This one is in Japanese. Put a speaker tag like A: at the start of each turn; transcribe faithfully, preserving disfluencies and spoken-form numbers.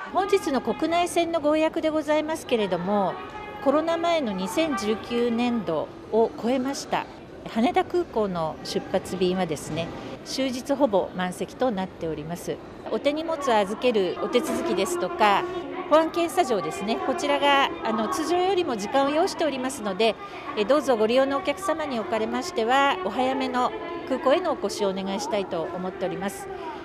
A: 本日の国内線のご予約でございますけれども、コロナ前のにせんじゅうきゅうねんどを超えました。羽田空港の出発便はですね、終日ほぼ満席となっております。お手荷物を預けるお手続きですとか、保安検査場ですね、こちらがあの通常よりも時間を要しておりますので、えどうぞご利用のお客様におかれましては、お早めの空港へのお越しをお願いしたいと思っております。